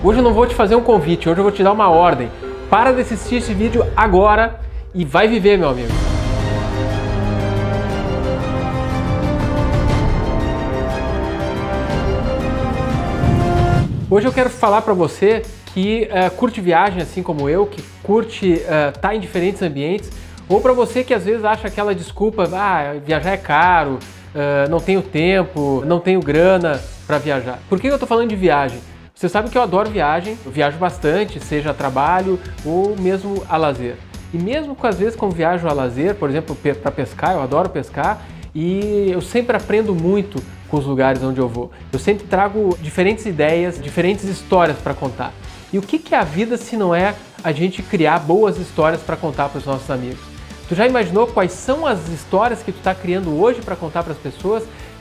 Hoje eu não vou te fazer um convite, hoje eu vou te dar uma ordem. Para de assistir esse vídeo agora e vai viver, meu amigo. Hoje eu quero falar para você que curte viagem assim como eu, que curte estar em diferentes ambientes, ou para você que às vezes acha aquela desculpa, viajar é caro, não tenho tempo, não tenho grana para viajar. Por que eu tô falando de viagem? Você sabe que eu adoro viagem, eu viajo bastante, seja a trabalho ou mesmo a lazer. E mesmo às vezes quando viajo a lazer, por exemplo, para pescar, eu adoro pescar e eu sempre aprendo muito com os lugares onde eu vou. Eu sempre trago diferentes ideias, diferentes histórias para contar. E o que é a vida se não é a gente criar boas histórias para contar para os nossos amigos? Tu já imaginou quais são as histórias que tu está criando hoje para contar para as pessoas?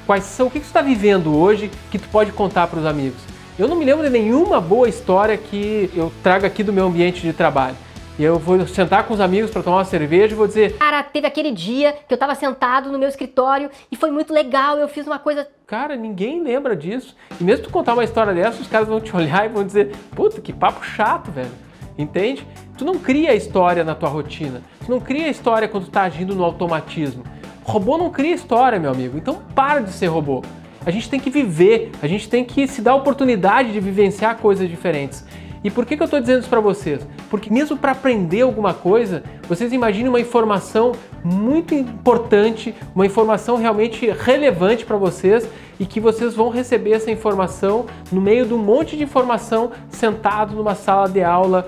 O que tu está vivendo hoje que tu pode contar para os amigos? Eu não me lembro de nenhuma boa história que eu trago aqui do meu ambiente de trabalho. E eu vou sentar com os amigos para tomar uma cerveja e vou dizer: cara, teve aquele dia que eu tava sentado no meu escritório e foi muito legal, eu fiz uma coisa... Cara, ninguém lembra disso. E mesmo tu contar uma história dessa, os caras vão te olhar e vão dizer: puta, que papo chato, velho. Entende? Tu não cria história na tua rotina. Tu não cria história quando tu tá agindo no automatismo. Robô não cria história, meu amigo. Então para de ser robô. A gente tem que viver, a gente tem que se dar a oportunidade de vivenciar coisas diferentes. E por que eu estou dizendo isso para vocês? Porque mesmo para aprender alguma coisa, vocês imaginem uma informação muito importante, uma informação realmente relevante para vocês e que vocês vão receber essa informação no meio de um monte de informação sentado numa sala de aula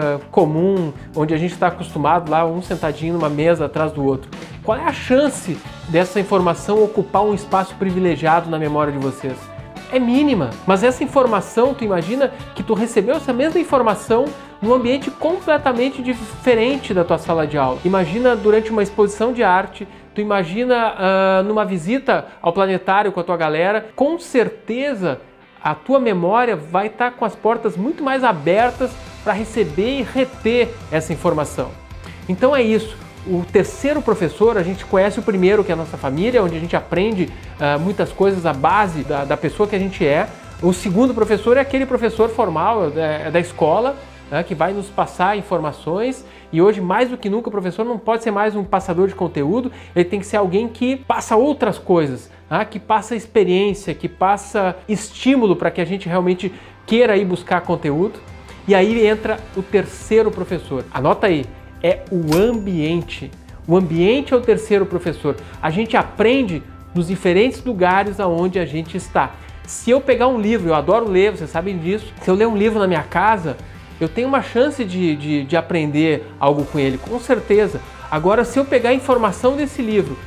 comum, onde a gente está acostumado lá, um sentadinho numa mesa atrás do outro. Qual é a chance dessa informação ocupar um espaço privilegiado na memória de vocês? É mínima, mas essa informação, tu imagina que tu recebeu essa mesma informação num ambiente completamente diferente da tua sala de aula. Imagina durante uma exposição de arte, tu imagina numa visita ao planetário com a tua galera, com certeza a tua memória vai estar com as portas muito mais abertas para receber e reter essa informação. Então é isso. O terceiro professor, a gente conhece o primeiro, que é a nossa família, onde a gente aprende muitas coisas, a base da pessoa que a gente é. O segundo professor é aquele professor formal da escola, que vai nos passar informações. E hoje, mais do que nunca, o professor não pode ser mais um passador de conteúdo, ele tem que ser alguém que passa outras coisas, que passa experiência, que passa estímulo para que a gente realmente queira ir buscar conteúdo. E aí entra o terceiro professor. Anota aí. É o ambiente. O ambiente é o terceiro professor. A gente aprende nos diferentes lugares aonde a gente está. Se eu pegar um livro, eu adoro ler, vocês sabem disso. Se eu ler um livro na minha casa, eu tenho uma chance de aprender algo com ele, com certeza. Agora, se eu pegar a informação desse livro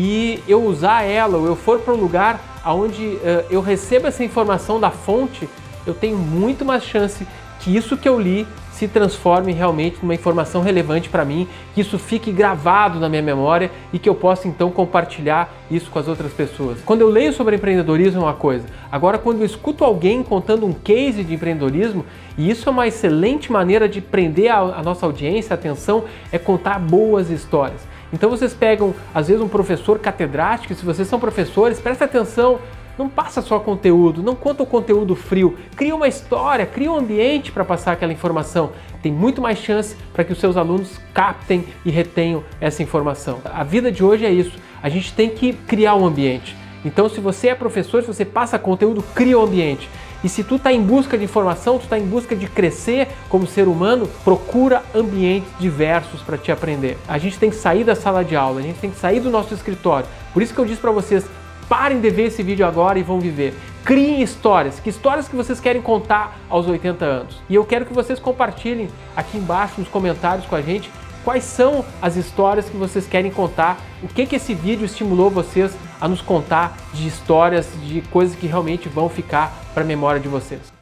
e eu usar ela, ou eu for para um lugar onde eu recebo essa informação da fonte, eu tenho muito mais chance que isso que eu li se transforme realmente numa informação relevante para mim, que isso fique gravado na minha memória e que eu possa então compartilhar isso com as outras pessoas. Quando eu leio sobre empreendedorismo é uma coisa, agora quando eu escuto alguém contando um case de empreendedorismo, e isso é uma excelente maneira de prender a nossa audiência, a atenção, é contar boas histórias. Então vocês pegam às vezes um professor catedrático, se vocês são professores, prestem atenção. Não passa só conteúdo, não conta o conteúdo frio, cria uma história, cria um ambiente para passar aquela informação. Tem muito mais chance para que os seus alunos captem e retenham essa informação. A vida de hoje é isso, a gente tem que criar um ambiente. Então se você é professor, se você passa conteúdo, cria um ambiente. E se tu está em busca de informação, tu está em busca de crescer como ser humano, procura ambientes diversos para te aprender. A gente tem que sair da sala de aula, a gente tem que sair do nosso escritório. Por isso que eu disse para vocês, parem de ver esse vídeo agora e vão viver. Criem histórias. Que histórias que vocês querem contar aos 80 anos? E eu quero que vocês compartilhem aqui embaixo nos comentários com a gente quais são as histórias que vocês querem contar, o que esse vídeo estimulou vocês a nos contar de histórias, de coisas que realmente vão ficar para a memória de vocês.